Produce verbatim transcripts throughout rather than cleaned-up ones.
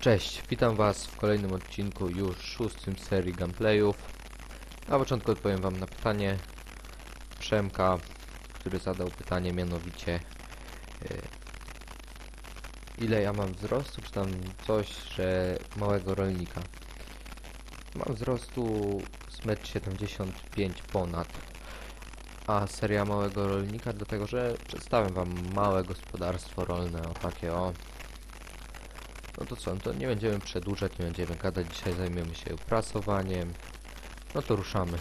Cześć, witam was w kolejnym odcinku, już szóstym z serii gameplayów. Na początku odpowiem wam na pytanie Przemka, który zadał pytanie mianowicie yy, ile ja mam wzrostu, czy tam coś, że małego rolnika. Mam wzrostu z metr siedemdziesiąt pięć ponad, a seria małego rolnika dlatego, że przedstawiam wam małe gospodarstwo rolne, o takie o. No to co, no to nie będziemy przedłużać, nie będziemy gadać, dzisiaj zajmiemy się prasowaniem. No to ruszamy.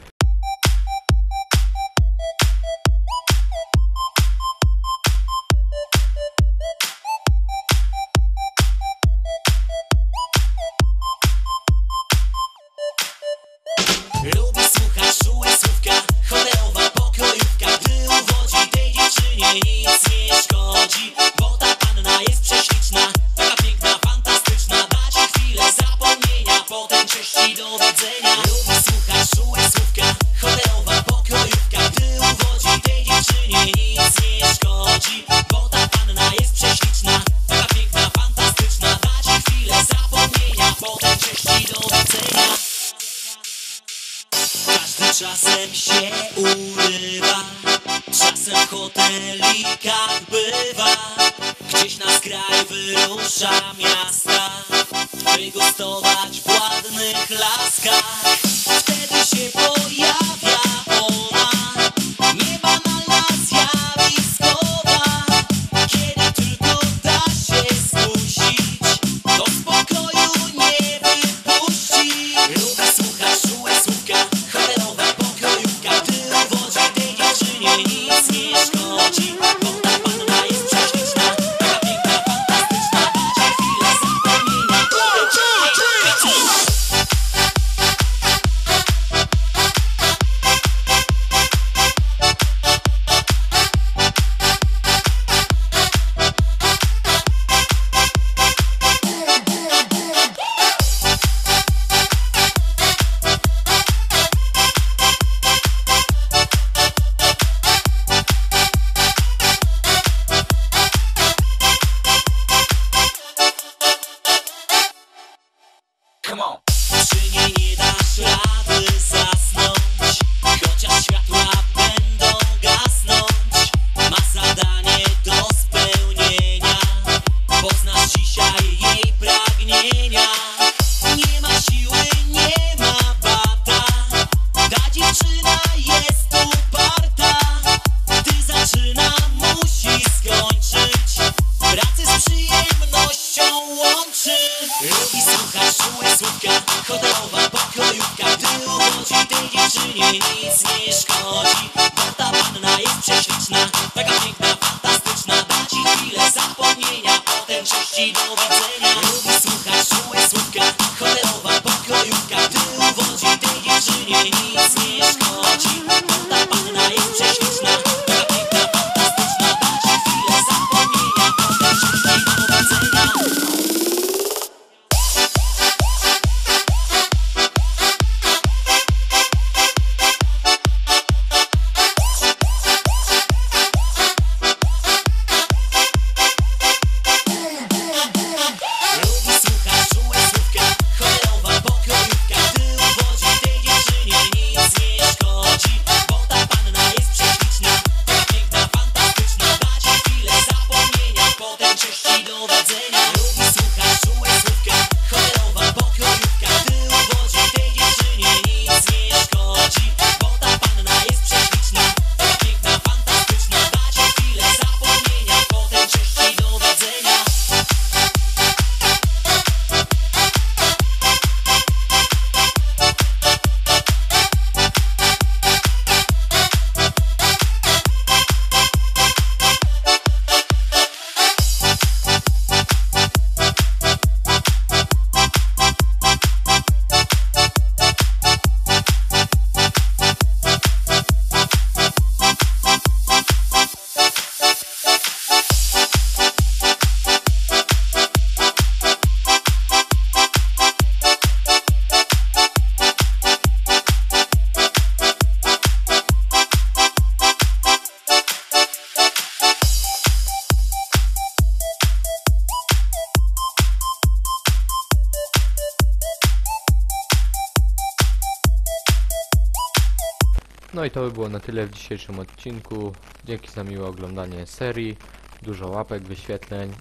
Lubi słuchać czułe słówka, cholerowa pokrojówka. Gdy uwodzi tej dziewczynie nic nie szkodzi, bo ta panna jest prześliczna, taka piękna, fantastyczna. Da ci chwilę zapomnienia, potem cześć i do widzenia. Lubi słuchać czułe słówka, cholerowa pokrojówka. Gdy uwodzi tej dziewczynie nic nie szkodzi, bo ta panna jest prześliczna, taka piękna, fantastyczna. Da ci chwilę zapomnienia, potem cześć i do widzenia. Każdy czasem się urywa, czasem w hotelikach bywa. Gdzieś na skraj wyrusza miasta, by gostować w ładnych laskach. Wtedy się pojawia ona, niebanalna, zjawiskowa. Kiedy tylko da się skusić, do spokoju nie wypuści. Lubi słuchać czułe słówka, cholerowa pokrojówka. Gdy uwodzi tej dziewczynie nic nie szkodzi, bo ta panna jest prześliczna, taka piękna, fantastyczna. Da ci chwilę zapomnienia, potem cię nie Come on. Przy niej nie dasz rady zasnąć, chociaż światła będą gasnąć. Ma zadanie do spełnienia, poznasz dzisiaj jej pragnienia. Nie ma siły, nie ma bata, ta dziewczyna jest uparta. Gdy zaczyna, musi skończyć, pracę z przyjemnością łączy. Lubi słuchać czułe słówka, hotelowa pokrojówka. Gdy uwodzi tej dziewczynie nic nie szkodzi, bo ta panna jest prześliczna, taka piękna, fantastyczna. Da ci chwilę zapomnienia, potem cześć i do widzenia. Lubi słuchać czułe słówka, hotelowa pokrojówka. Gdy uwodzi tej dziewczynie nic nie szkodzi, bo ta panna jest prześliczna, taka piękna, fantastyczna. Da ci chwilę zapomnienia, potem cześć i do widzenia. Lubi słuchać czułe słówka, cholerowa pokrojówka. Gdy uwodzi tej dziewczynie nic nie szkodzi. No i to by było na tyle w dzisiejszym odcinku. Dzięki za miłe oglądanie serii. Dużo łapek, wyświetleń.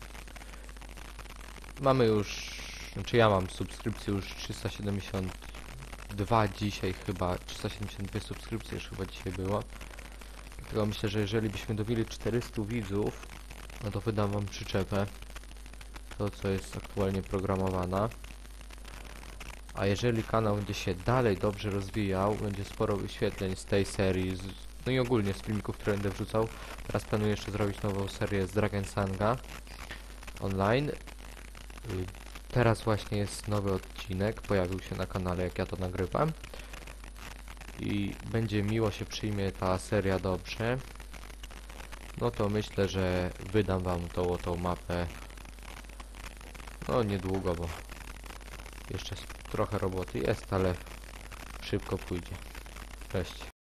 Mamy już, znaczy ja mam subskrypcję już trzysta siedemdziesiąt dwa dzisiaj chyba, trzysta siedemdziesiąt dwie subskrypcje już chyba dzisiaj było. Dlatego myślę, że jeżeli byśmy dobili czterystu widzów, no to wydam wam przyczepę. To co jest aktualnie programowana. A jeżeli kanał będzie się dalej dobrze rozwijał, będzie sporo wyświetleń z tej serii, z, no i ogólnie z filmików, które będę wrzucał. Teraz planuję jeszcze zrobić nową serię z Dragon Sanga online. Y, Teraz właśnie jest nowy odcinek, pojawił się na kanale, jak ja to nagrywam. I będzie miło się przyjmie ta seria dobrze. No to myślę, że wydam wam tą, tą mapę no niedługo, bo jeszcze trochę roboty jest, ale szybko pójdzie. Cześć.